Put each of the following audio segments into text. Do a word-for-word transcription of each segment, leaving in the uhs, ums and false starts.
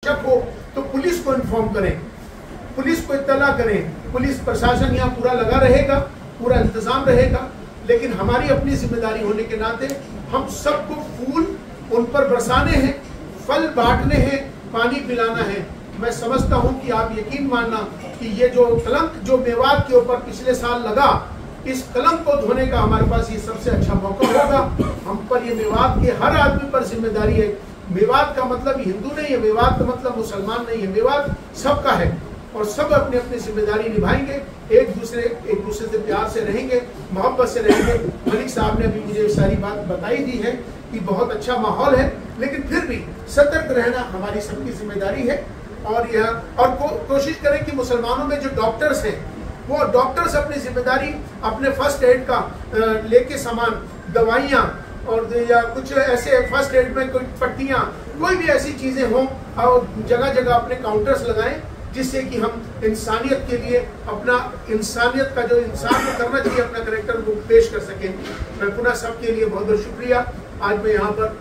शक हो तो पुलिस को इन्फॉर्म करें, पुलिस को इत्तला करें। पुलिस प्रशासन यहाँ पूरा लगा रहेगा, पूरा इंतजाम रहेगा, लेकिन हमारी अपनी जिम्मेदारी होने के नाते हम सबको फूल उन पर बरसाने हैं, फल बांटने हैं, पानी पिलाना है। मैं समझता हूं कि आप यकीन मानना कि ये जो कलंक जो मेवात के ऊपर पिछले साल लगा, इस कलंक को धोने का हमारे पास ये सबसे अच्छा मौका होगा। हम पर ये मेवात के हर आदमी पर जिम्मेदारी है। मेवात का मतलब हिंदू नहीं है, मेवात का मतलब मुसलमान नहीं है, मेवात सबका है और सब अपनी अपनी जिम्मेदारी निभाएंगे, एक दूसरे एक दूसरे से प्यार से रहेंगे, मोहब्बत से रहेंगे। मलिक साहब ने अभी मुझे सारी बात बताई दी है कि बहुत अच्छा माहौल है, लेकिन फिर भी सतर्क रहना हमारी सबकी जिम्मेदारी है। और यह और को, कोशिश करें कि मुसलमानों में जो डॉक्टर्स हैं वो डॉक्टर्स अपनी जिम्मेदारी अपने फर्स्ट एड का लेके सामान, दवाइयाँ और या कुछ ऐसे फर्स्ट एड में कोई पट्टियाँ, कोई भी ऐसी चीजें हों और जगह जगह अपने काउंटर्स लगाएं, जिससे कि हम इंसानियत के लिए अपना इंसानियत का जो इंसान को करना चाहिए अपना करेक्टर वो पेश कर सकें। मैं पुनः सबके लिए बहुत बहुत शुक्रिया। आज मैं यहाँ पर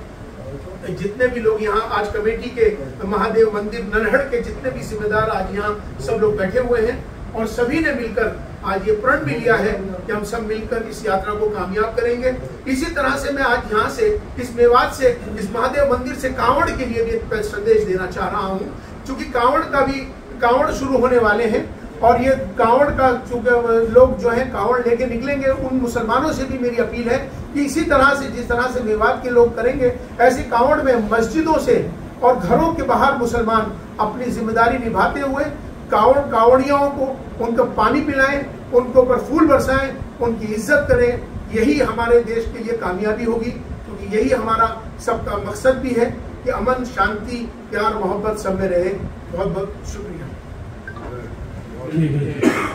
जितने भी लोग यहाँ आज कमेटी के महादेव मंदिर ननहड़ के जितने भी जिम्मेदार आज यहाँ सब लोग बैठे हुए हैं और सभी ने मिलकर आज ये प्रण भी लिया है कि हम सब मिलकर इस यात्रा को कामयाब करेंगे। इसी तरह से मैं आज यहाँ से इस मेवात से इस महादेव मंदिर से कांवड़ के लिए भी एक संदेश देना चाह रहा हूँ, क्योंकि कांवड़ का भी कांवड़ शुरू होने वाले हैं और ये कांवड़ का चूंकि लोग जो है कांवड़ लेके निकलेंगे, उन मुसलमानों से भी मेरी अपील है कि इसी तरह से जिस तरह से मेवात के लोग करेंगे, ऐसे कांवड़ में मस्जिदों से और घरों के बाहर मुसलमान अपनी जिम्मेदारी निभाते हुए कांवड़ कांवड़ियों को उनको पानी पिलाएं, उनको पर फूल बरसाएं, उनकी इज्जत करें। यही हमारे देश के लिए कामयाबी होगी, क्योंकि यही हमारा सबका मकसद भी है कि अमन, शांति, प्यार, मोहब्बत सब में रहे। बहुत बहुत शुक्रिया।